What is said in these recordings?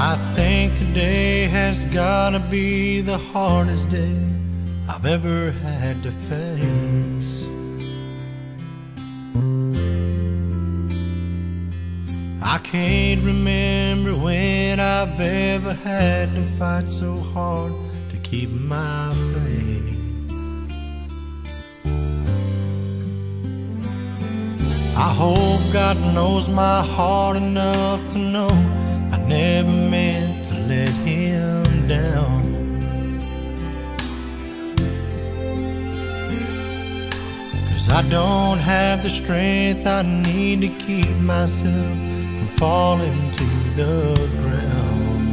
I think today has gotta be the hardest day I've ever had to face. I can't remember when I've ever had to fight so hard to keep my faith. I hope God knows my heart enough to know I never meant to let Him down. Cause I don't have the strength I need to keep myself from falling to the ground.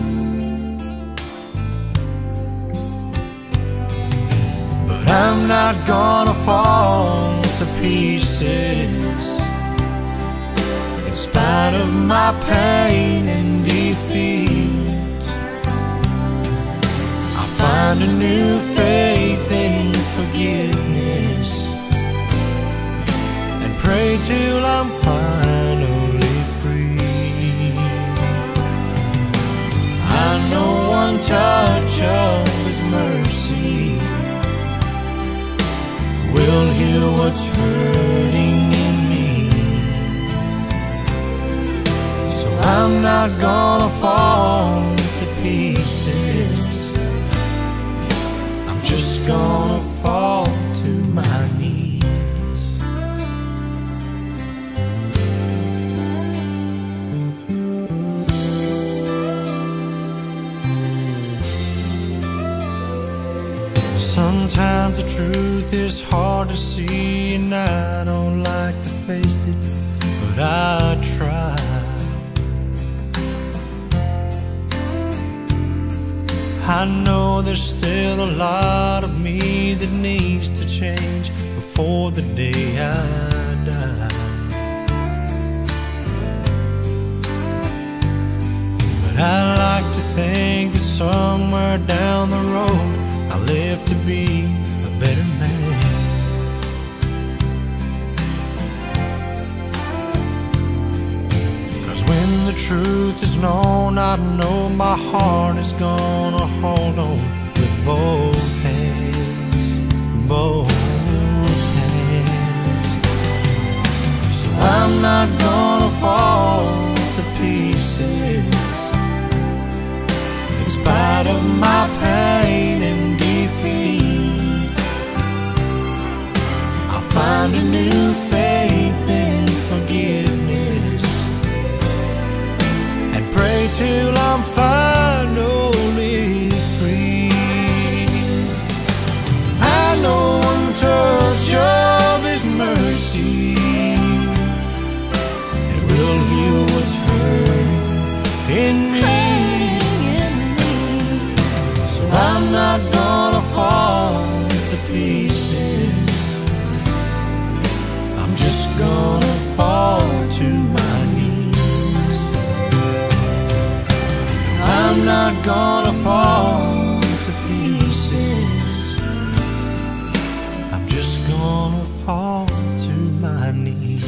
But I'm not gonna fall to pieces. In spite of my pain and defeat, I find a new faith in forgiveness and pray till I'm finally free. I know one touch of His mercy will heal what's hurting in me. I'm not gonna fall to pieces. I'm just gonna fall to my knees. Sometimes the truth is hard to see, and I don't like to face it, but I try. I know there's still a lot of me that needs to change before the day I die. But I like to think that somewhere down the road I'll live to be a better man. Cause when the truth is known, I know my heart is gonna hold on with both hands, both hands. So I'm not gonna fall to pieces. In spite of my pain and defeat, I'll find a new faith in forgiveness and pray till I'm finally free. I know one touch of His mercy, it will heal what's hurting in me. So I'm not gonna fall to pieces. I'm just gonna fall to my knees. I'm not gonna fall to pieces. I'm just gonna fall to my knees.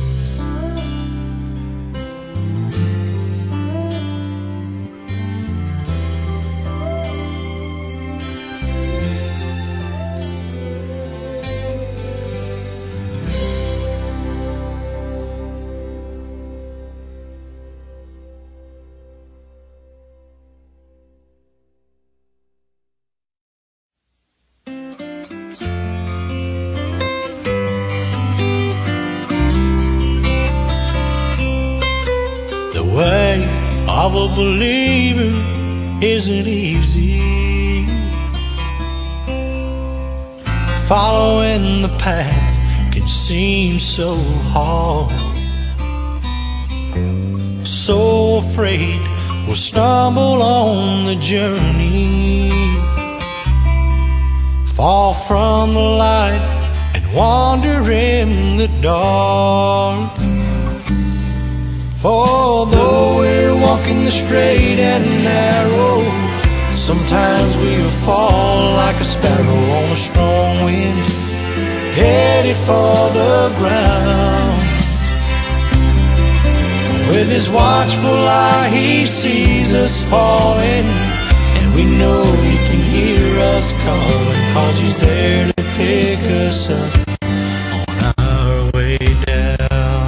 The way of a believer isn't easy. Following the path can seem so hard. So afraid we'll stumble on the journey, fall from the light and wander in the dark. For though we're walking the straight and narrow, sometimes we'll fall like a sparrow on a strong wind, headed for the ground. With his watchful eye he sees us falling, and we know he can hear us calling, 'cause he's there to pick us up on our way down.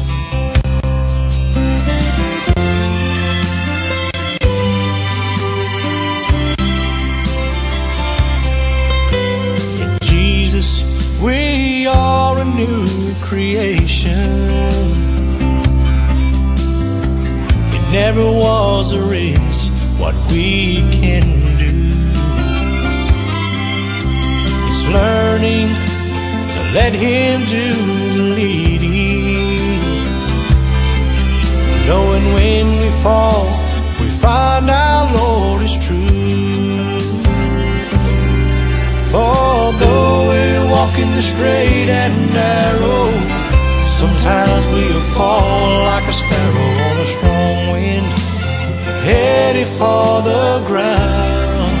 In Jesus we are a new creation. Never was or is what we can do. It's learning to let him do the leading, knowing when we fall we find our Lord is true. For though we're walking the straight and narrow, sometimes we'll fall like a sparrow on a strong wind, headed for the ground.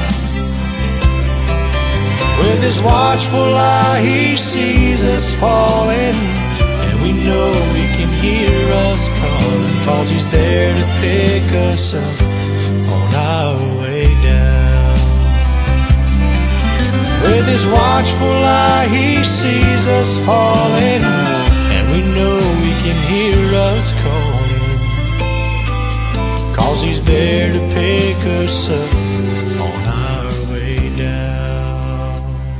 With his watchful eye he sees us falling, and we know he can hear us calling, 'cause he's there to pick us up on our way down. With his watchful eye he sees us falling, we know he can hear us calling, 'cause he's there to pick us up on our way down.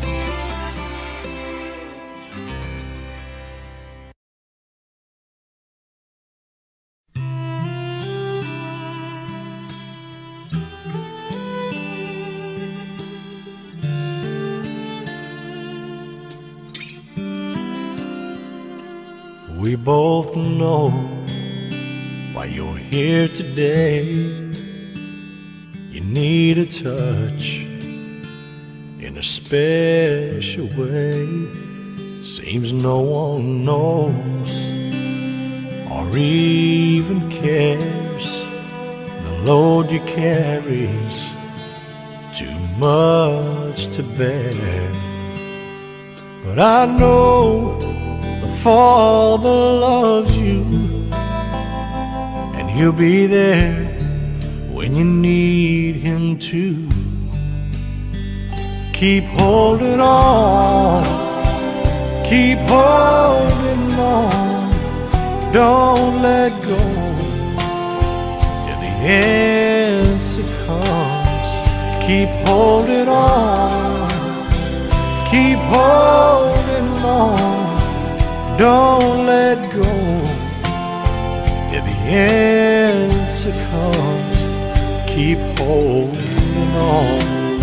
We both know why you're here today. You need a touch in a special way. Seems no one knows or even cares. The load you carry's too much to bear. But I know Father loves you, and he'll be there when you need him to. Keep holding on, keep holding on, don't let go till the answer comes. Keep holding on, keep holding on, don't let go till the answer comes. Keep holding on.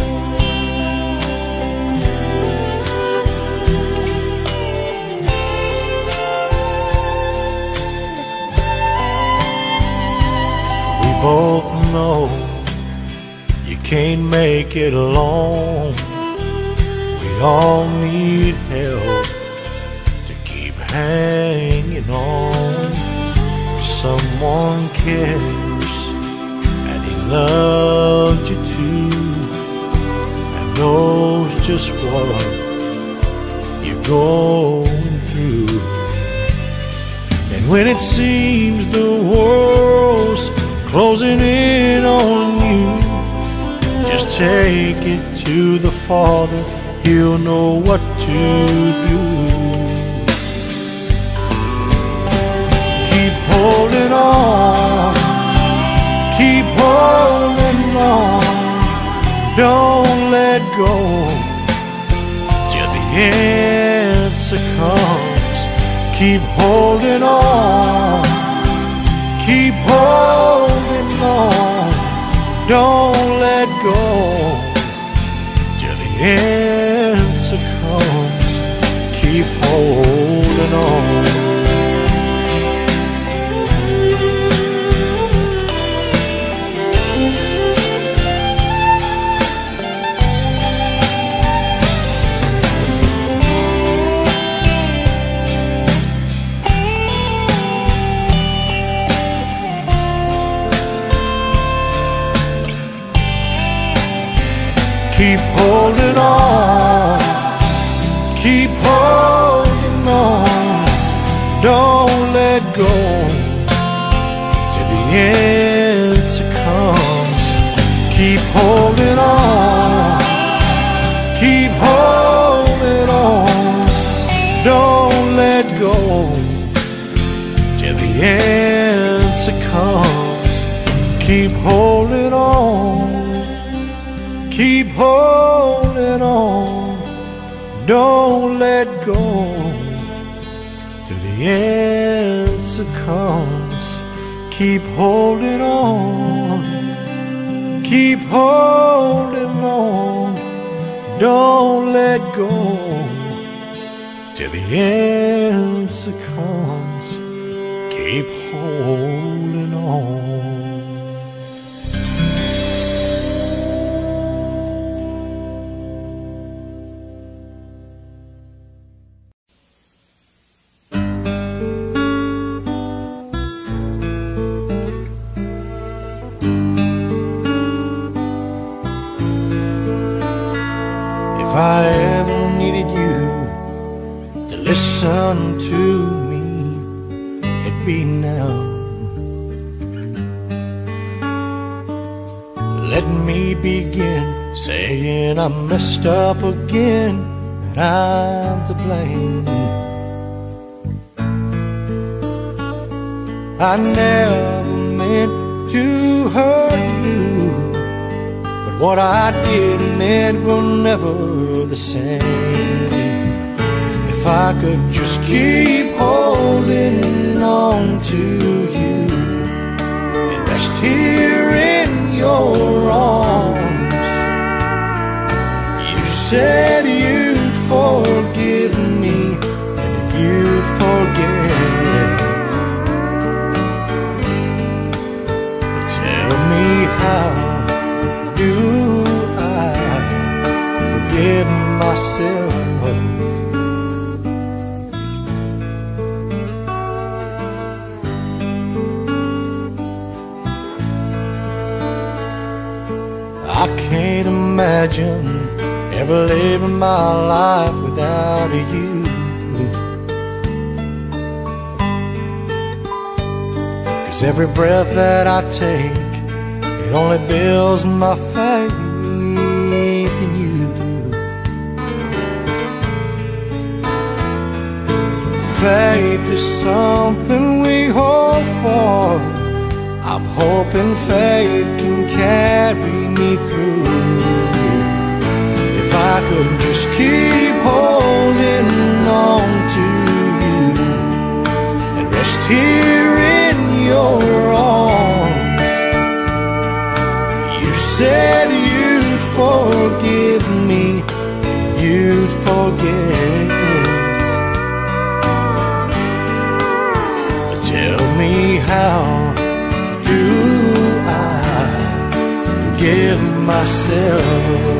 We both know you can't make it alone. We all need help hanging on. Someone cares and he loves you too, and knows just what you're going through. And when it seems the world's closing in on you, just take it to the Father, he'll know what to do. Holding on, keep holding on, don't let go till the answer comes. Keep holding on, keep holding on, don't let go till the answer comes. Keep holding on. Keep holding on, keep holding on, don't let go answer comes. Keep holding on, keep holding on. Don't let go till the answer comes. Keep holding on, keep holding on. Don't let go till the answer comes. Keep holding on, keep holding on. Don't let go till the answer comes. Keep holding on. If I ever needed you to listen to me, it'd be now. Let me begin saying I messed up again and I'm to blame. I never meant to hurt you, but what I did meant we're never the same. If I could just keep holding on to you and rest here in your arms. You said you'd forgive me and you'd forget. Tell me, how do I forgive myself? I can't imagine ever living my life without you. 'Cause every breath that I take, it only builds my faith in you. Faith is something we hope for. I'm hoping faith can carry me through. If I could just keep holding on to you and rest here in your arms. You said you'd forgive me, you'd forget. But tell me, how do I forgive myself?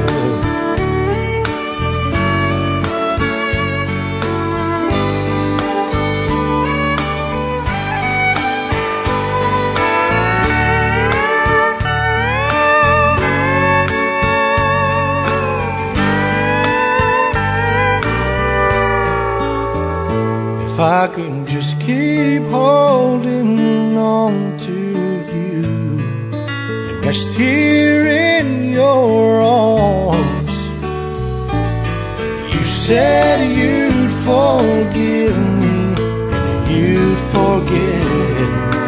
If I could just keep holding on to you and rest here in your arms. You said you'd forgive me and you'd forget.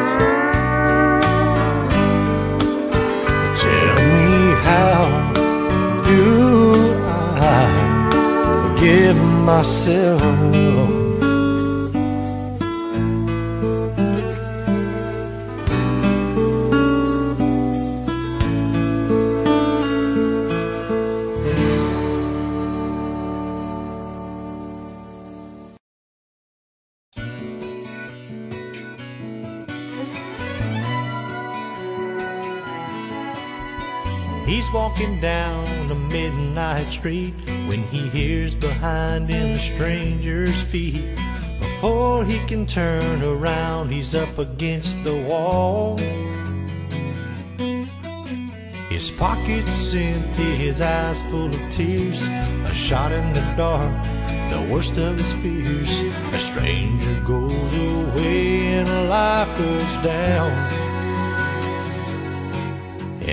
Tell me, how do I forgive myself? He's walking down a midnight street when he hears behind him a stranger's feet. Before he can turn around, he's up against the wall. His pockets empty, his eyes full of tears. A shot in the dark, the worst of his fears. A stranger goes away and life goes down.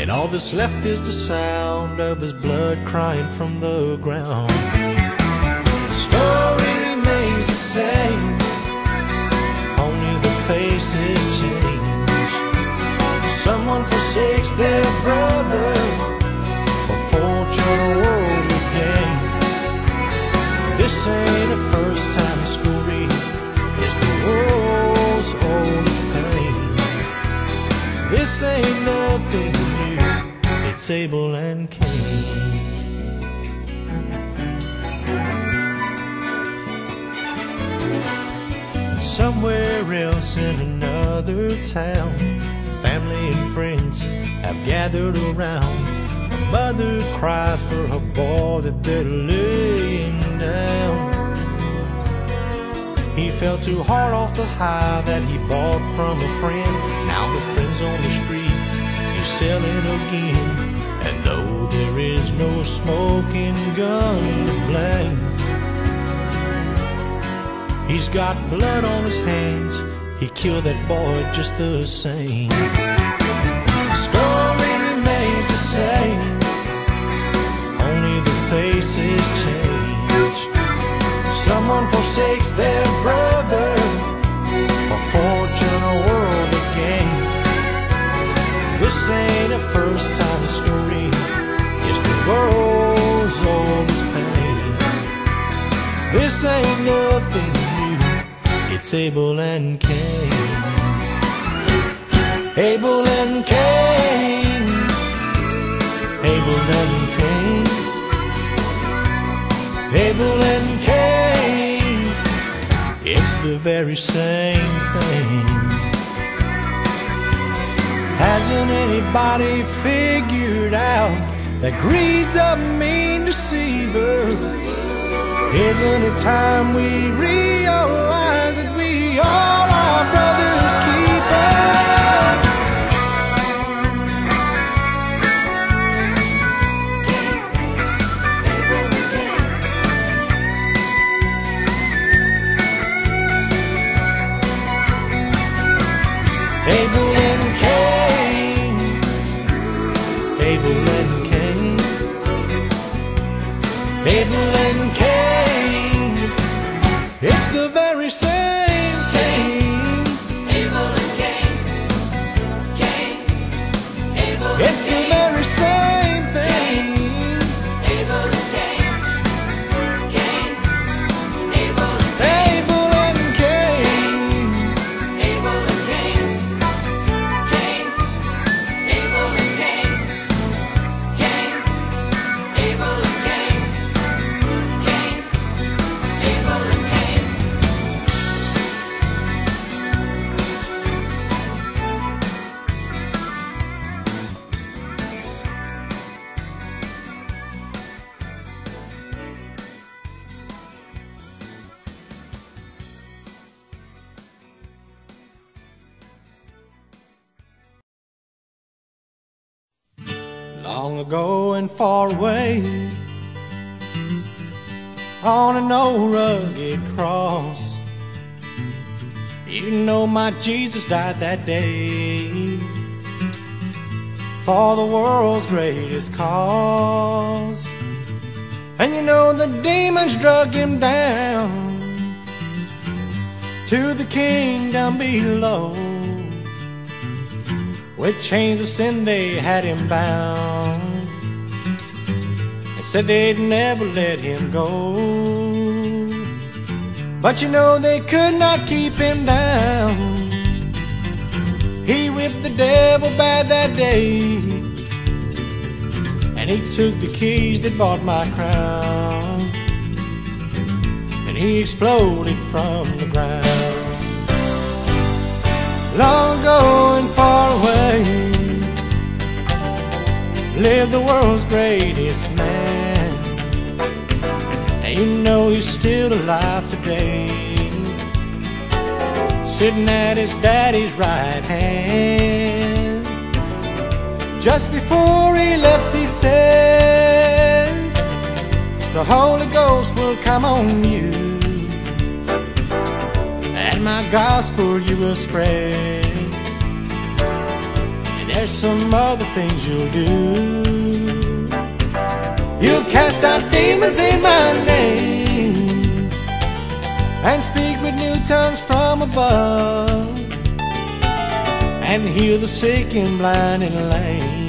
and all that's left is the sound of his blood crying from the ground. The story remains the same, only the faces change. Someone forsakes their brother for fortune or worldly gain. This ain't a first-time story, it's the world's oldest pain. This ain't nothing new, it's Abel and Cain. Somewhere else in another town, family and friends have gathered around. A mother cries for her boy that they're laying down. He fell too hard off the high that he bought from a friend. Now the friend's on the street, he's selling again. And though there is no smoking gun to blame, he's got blood on his hands, he killed that boy just the same. The story remains the same, only the faces change. Someone forsakes their brother for fortune or worldly gain. This ain't a first-time story, it's the world's oldest pain. This ain't nothing new, it's Abel and Cain. Abel and Cain, Abel and Cain, Abel and Cain. It's the very same thing. Hasn't anybody figured out that greed's a mean deceiver? Isn't it time we realize that we are our brother's keeper? Abel and Cain, Abel and Cain, Abel and Cain. It's the very same thing. Abel and Cain, Cain, Abel and It's the very same thing. Abel and Cain, Cain, Abel and Abel and Cain, Abel and Cain, Cain, Abel and Cain, Cain, Abel and Cain, Cain, Abel and Cain. long ago and far away, on an old rugged cross. You know my Jesus died that day for the world's greatest cause. And you know the demons drug him down to the kingdom below. With chains of sin they had him bound and said they'd never let him go. But you know they could not keep him down. He whipped the devil bad that day, and he took the keys that bought my crown, and he exploded from the ground. Long ago and far away lived the world's greatest man, and you know he's still alive today, sitting at his daddy's right hand. Just before he left he said, the Holy Ghost will come on you, and my gospel you will spread, and there's some other things you'll do. You'll cast out demons in my name and speak with new tongues from above and heal the sick and blind and lame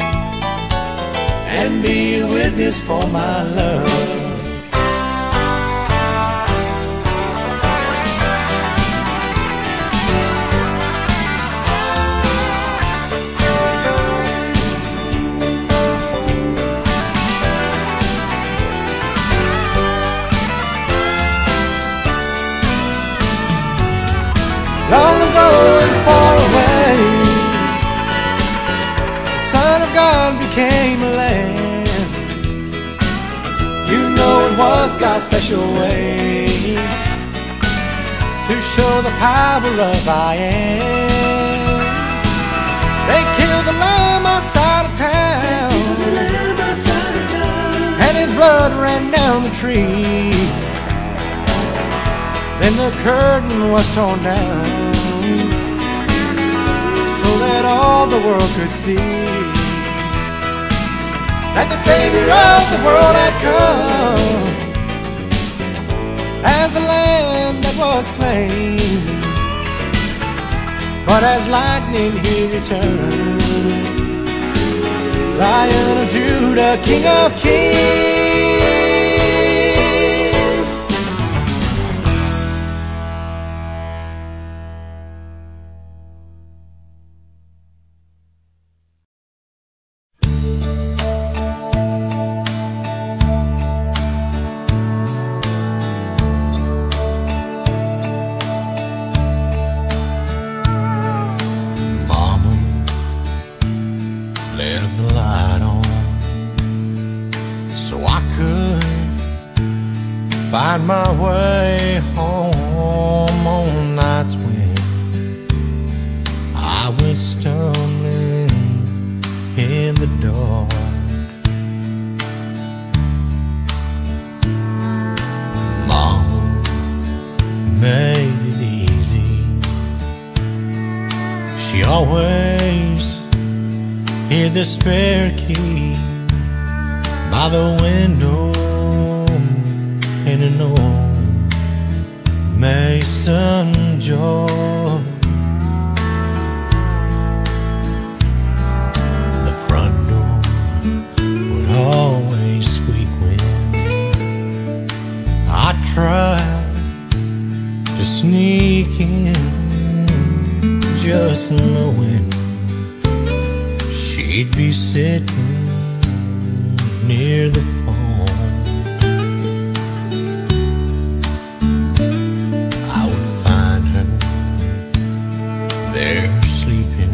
and be a witness for my love. Long ago and far away, the Son of God became a lamb. You know it was God's special way to show the power of I am. They killed the lamb outside of town, and his blood ran down the tree. Then the curtain was torn down so that all the world could see that the Savior of the world had come as the Lamb that was slain. But as lightning he returned, Lion of Judah, King of Kings. Left the light on so I could find my way home on nights when I was stumbling in the dark. Mama made it easy. She always hid the spare key by the window in an old mason jar. The front door would always squeak when I tried to sneak in, just knowing she'd be sitting near the phone. I would find her there sleeping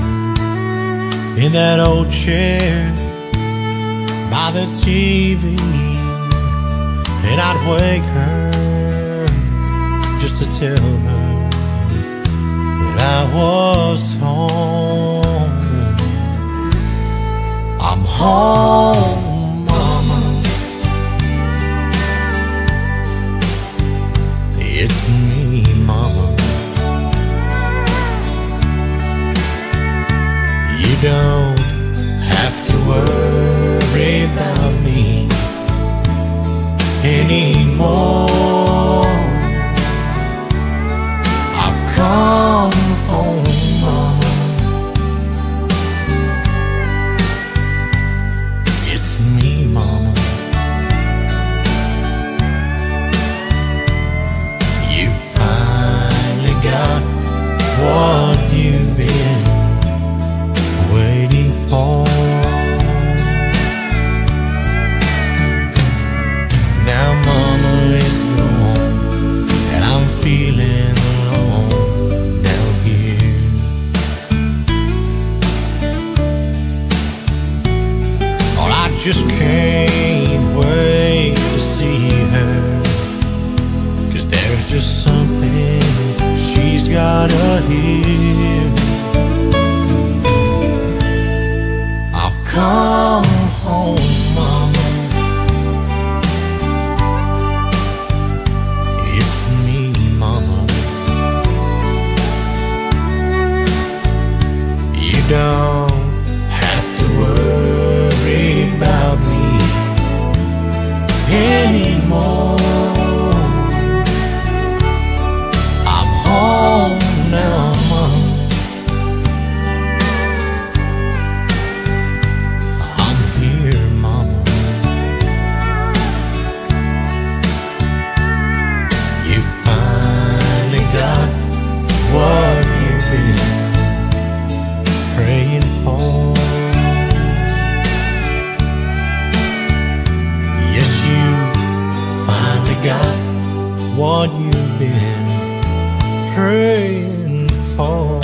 in that old chair by the TV, and I'd wake her just to tell her that I was home. I'm home, Mama. It's me, Mama. You don't have to worry about me anymore. I've come home, Mama. It's me, Mama. You finally got what you've been waiting for. Now Mama is gone and I'm feeling alone down here. Oh, I just can't wait to see her, 'cause there's just something she's gotta hear. I've come home, Mama. It's me, Mama. You don't got what you've been praying for.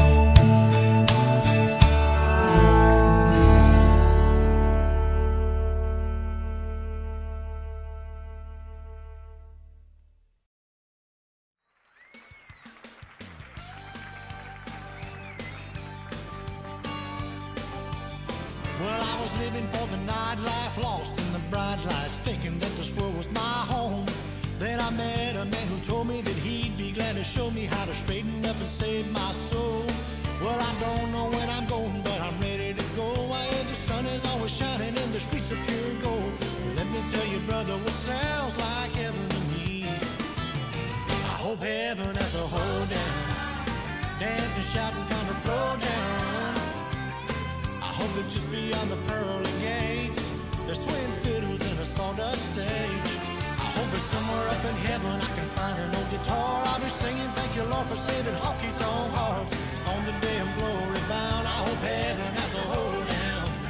Well, I was living for the nightlife, lost in the bright lights, thinking that this world was my home. Then I met a man who told me that he'd be glad to show me how to straighten up and save my soul. Well, I don't know when I'm going, but I'm ready to go. I hear the sun is always shining and the streets are pure gold. Let me tell you, brother, what sounds like heaven to me. I hope heaven has a hold down, dance and shout and kind of throw down. I hope it just beyond the pearly gates there's twin fiddles and a sawdust stage. I hope it's somewhere up in heaven I can find an old guitar. I'll be singing thank you Lord for saving honky-tonk hearts on the day I'm glory bound. I hope heaven has a hold down.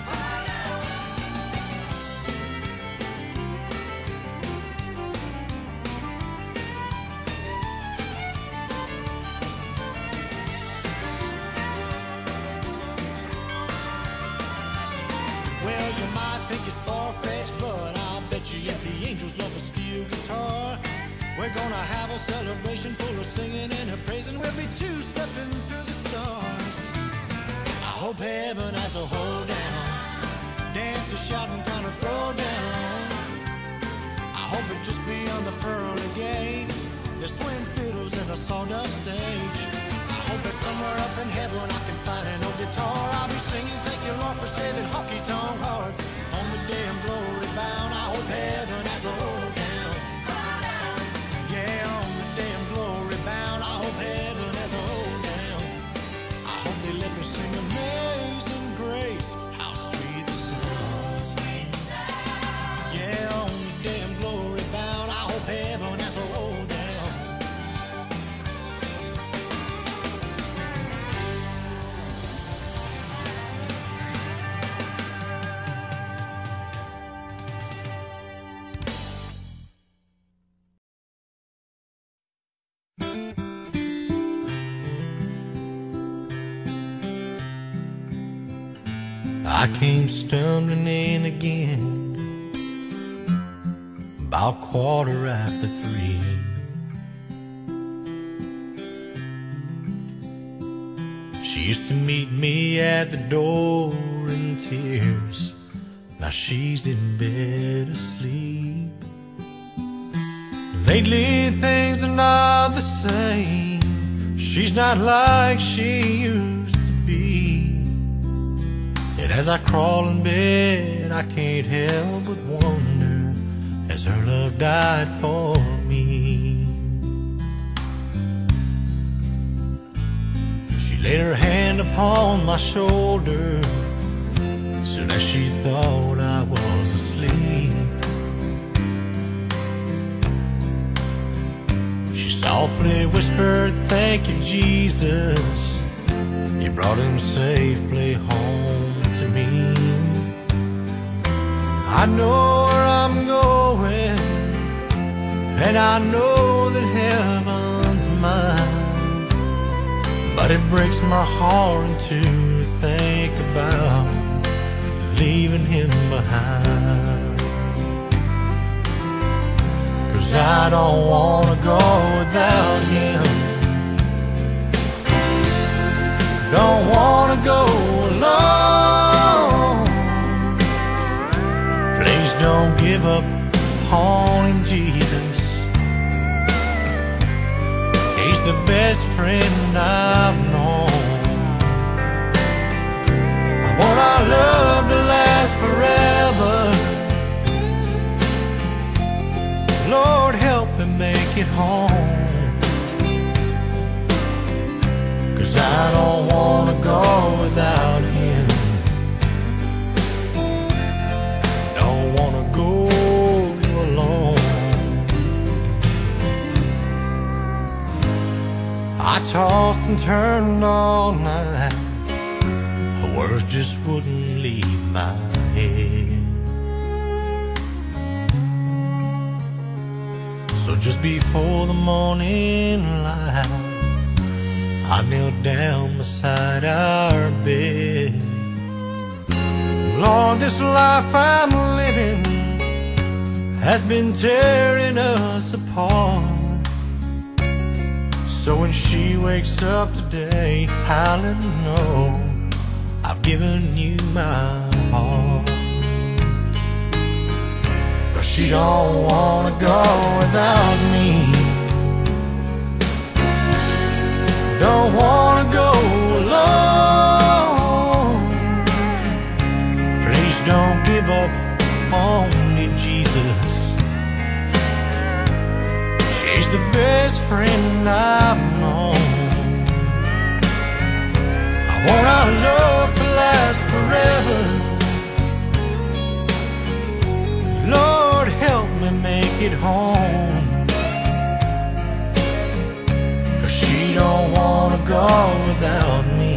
Well, you might think it's far-fetched, but I'll bet you if the angels love a steel guitar, we're gonna have a celebration full of singing and a praising. We'll be two-stepping through the stars. I hope heaven has a hold down, dance a shout and kind of throw down. I hope it just beyond the pearly gates there's twin fiddles and a sawdust stage. I hope it's somewhere up in heaven I can find an old guitar. I'll be singing thank you Lord for saving honky-tonk hearts on the day I'm glory bound. I hope heaven has a hold down. Yeah, on the day I'm glory bound. I hope heaven has a hold down. I hope they let me sing Amazing Grace. How sweet the sound. Yeah, on the day I'm glory bound. I hope heaven has a hold down. I came stumbling in again about 3:15. She used to meet me at the door in tears. Now she's in bed asleep. Lately things are not the same. She's not like she used to be. And as I crawl in bed, I can't help but wonder, has her love died for me? She laid her hand upon my shoulder soon as she thought I was asleep. She softly whispered, thank you, Jesus. You brought him safely home to me. I know where I'm going, and I know that heaven's mine, but it breaks my heart to think about leaving him behind. 'Cause I don't wanna go without him. Don't wanna go alone. Please don't give up on him, Jesus. He's the best friend I've known. I want our love to last forever. Lord, help him make it home. 'Cause I don't wanna go without him. Don't wanna go alone. I tossed and turned all night. Words just wouldn't leave my head. just before the morning light, I knelt down beside our bed. Lord, this life I'm living has been tearing us apart. So when she wakes up today, I'll let her know I've given you my heart. 'Cause she don't wanna go without me, don't wanna go alone. Please don't give up on me, Jesus. She's the best friend I've known. I want our love to last forever. Lord, help me make it home. 'Cause she don't wanna go without me,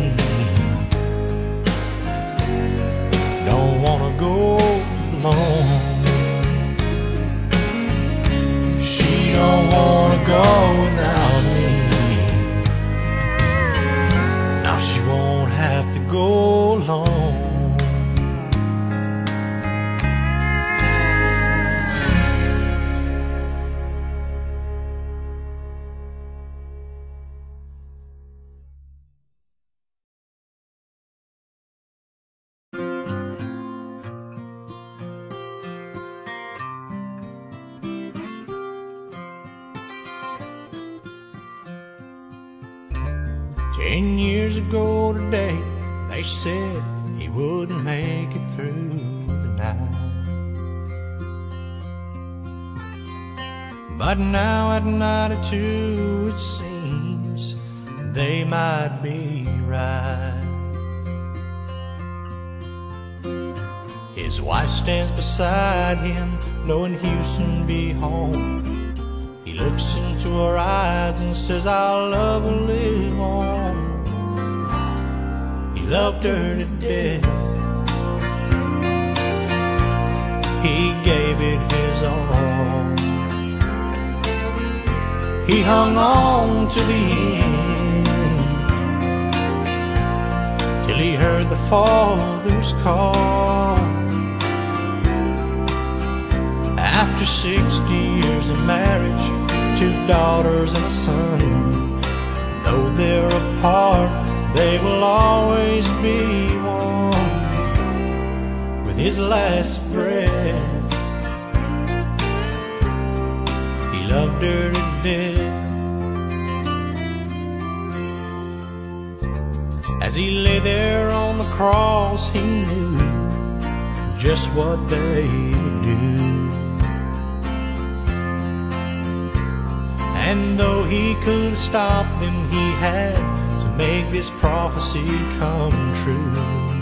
don't wanna go alone. She don't wanna go without me. Now she won't have to go alone. Ten years ago today, they said he wouldn't make it through the night. But now at 92, it seems they might be right. His wife stands beside him, knowing he'll soon be home. He looks into her eyes and says, I'll love and live on. He loved her to death. He gave it his all. He hung on to the end till he heard the Father's call. After 60 years of marriage, 2 daughters and a son, though they're apart, they will always be one. With his last breath, he loved her to death. As he lay there on the cross, he knew just what they would do. And though he could stop them, he had to make this prophecy come true.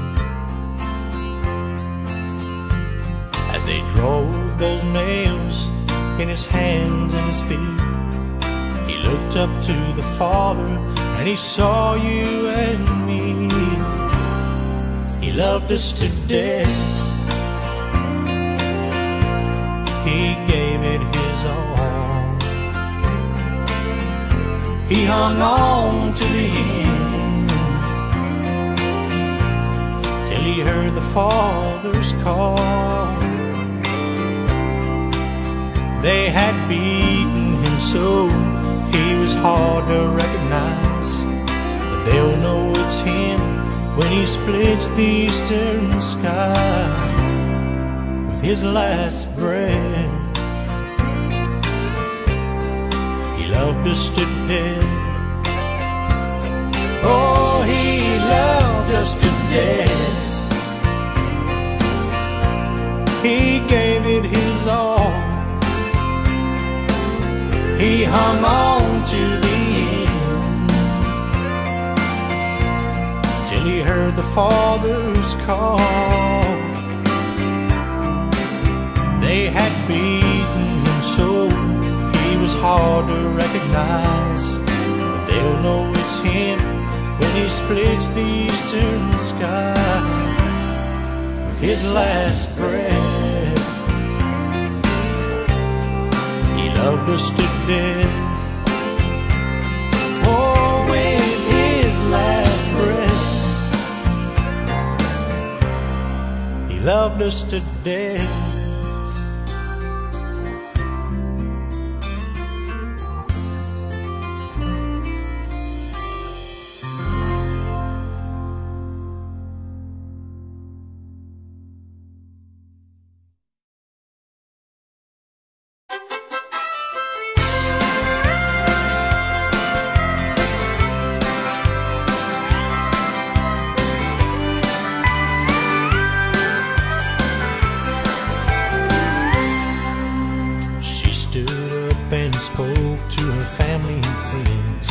As they drove those nails in his hands and his feet, he looked up to the Father and he saw you and me. He loved us to death. He gave it his all. He hung on to the end till he heard the Father's call. They had beaten him so he was hard to recognize, but they'll know it's him when he splits the eastern sky with his last breath. He loved us to death. Oh, he loved us to death. He gave it his all. He hung on to the end till he heard the Father's call. They had beaten him so he was hard to recognize, but they'll know it's him when he splits the eastern sky with his last breath. He loved loved us to death. Oh, with his last breath, he loved us to death. Spoke to her family and friends.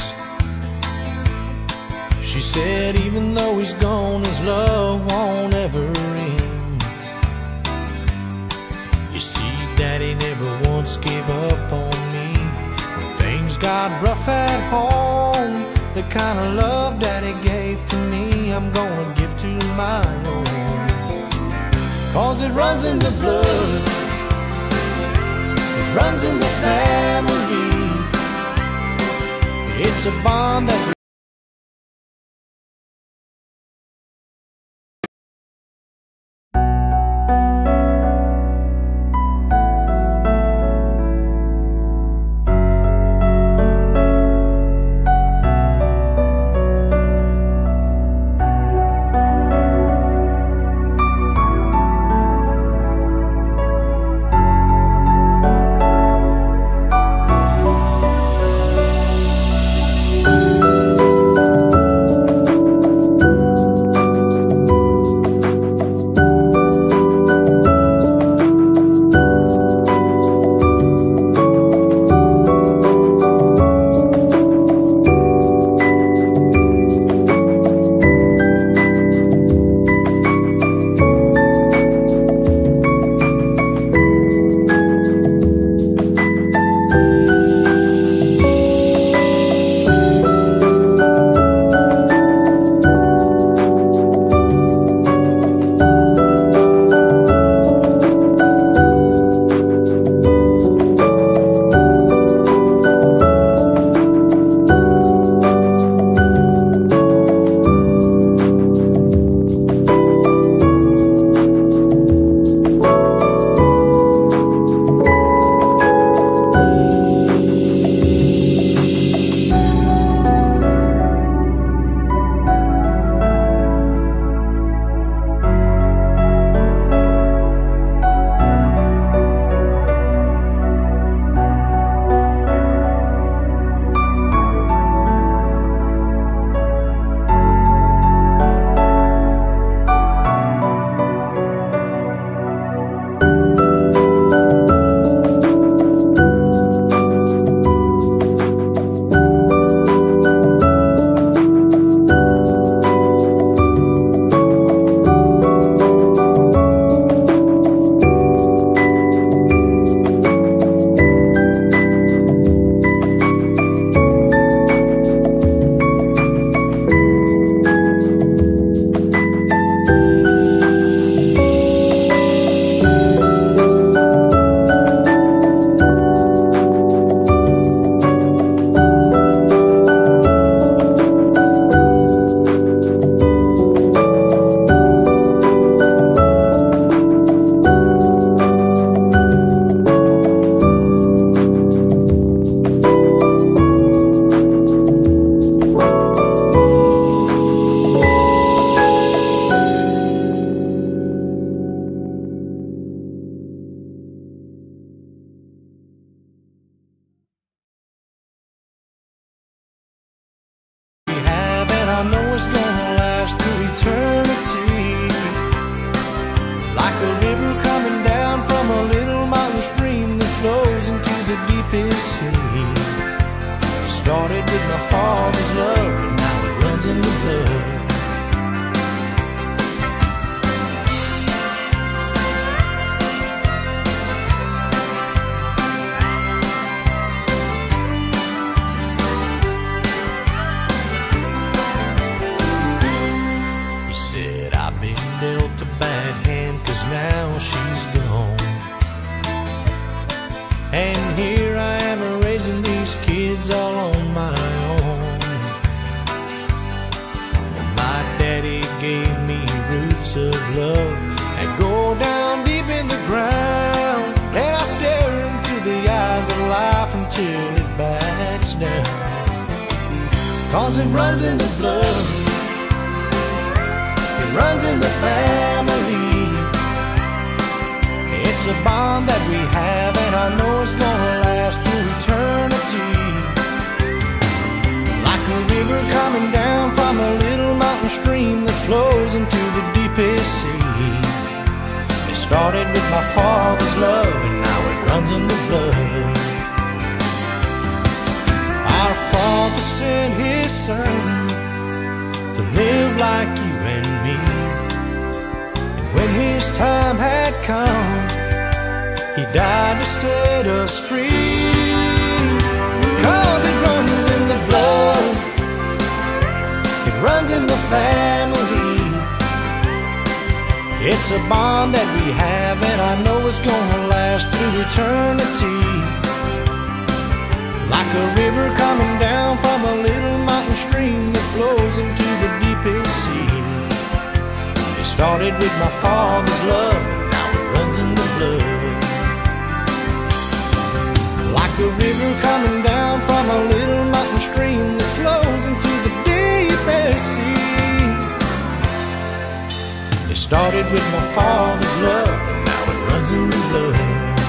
She said even though he's gone, his love won't ever end. You see, Daddy never once gave up on me when things got rough at home. The kind of love Daddy gave to me, I'm gonna give to my own. 'Cause it runs in the blood, runs in the family. It's a bond that I know it's gonna last through eternity. Like a river coming down from a little mountain stream that flows into the deepest sea. It started with my father's love, and now it runs in the blood. Dealt a bad hand, 'cause now she's gone. And here I am needs all on my own. My daddy gave me roots of love that go down deep in the ground, and I stare into the eyes of life until it backs down. 'Cause it runs in the blood, it runs in the family. It's a bond that we have, and I know it's gonna last through eternity. Like a river coming down from a little mountain stream that flows into the deepest sea. It started with my father's love, and now it runs in the blood. Our Father sent His Son to live like you and me. And when His time had come, He died to set us free. 'Cause it runs in the blood, it runs in the family. It's a bond that we have, and I know it's gonna last through eternity. Like a river coming down from a little mountain stream that flows into the deepest sea. It started with my father's love, and now it runs in the blood. Like a river coming down from a little mountain stream that flows into the deepest sea. It started with my father's love, and now it runs in the blood.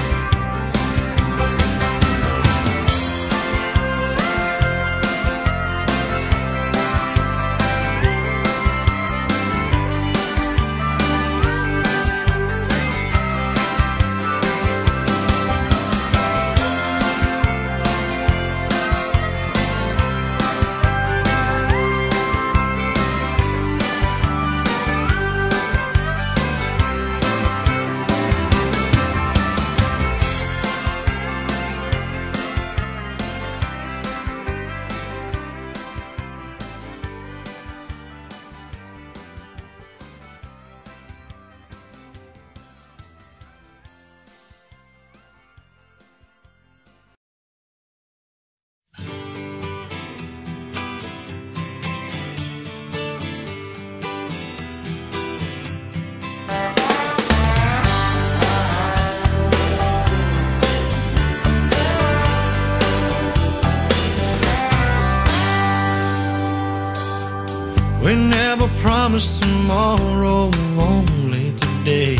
We never promised tomorrow, only today.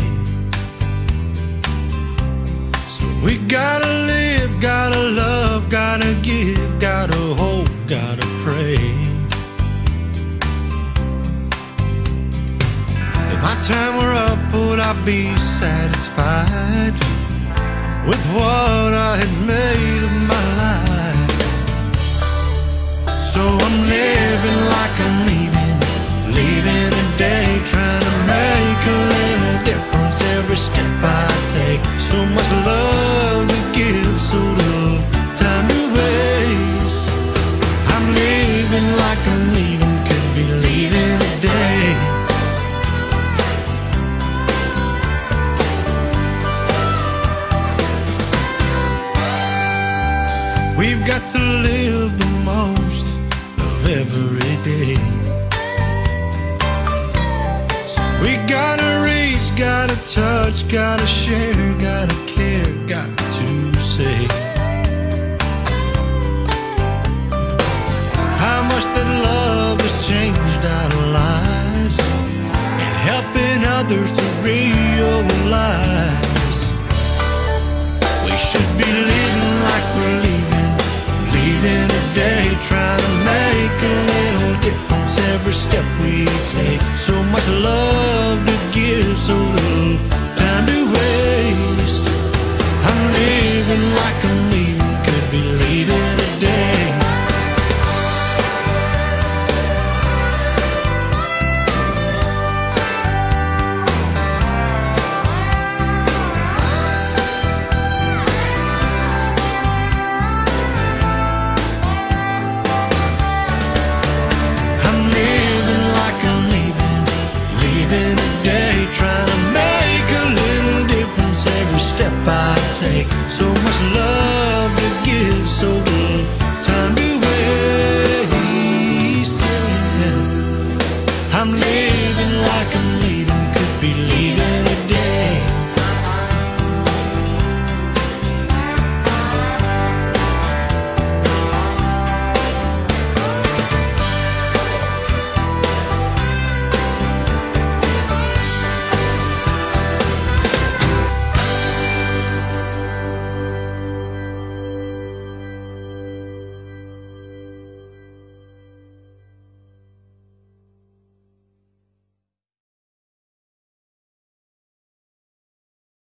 So we gotta live, gotta love, gotta give, gotta hope, gotta pray. If my time were up, would I be satisfied with what I had made of my life? So I'm living like I'm leaving a day, trying to make a little difference every step I take. So much love to give, so little time to waste. I'm living like I'm leaving, could be leaving a day. We've got to live the most of every day. We gotta reach, gotta touch, gotta share, gotta care, got to say how much that love has changed our lives and helping others to realize we should be living like we're leaving a day, trying to make a little difference every step we take. So much love to give, so little time to waste. I'm living like I'm leaving, could be leaving a day. Trying to make a little difference every step I take. So much love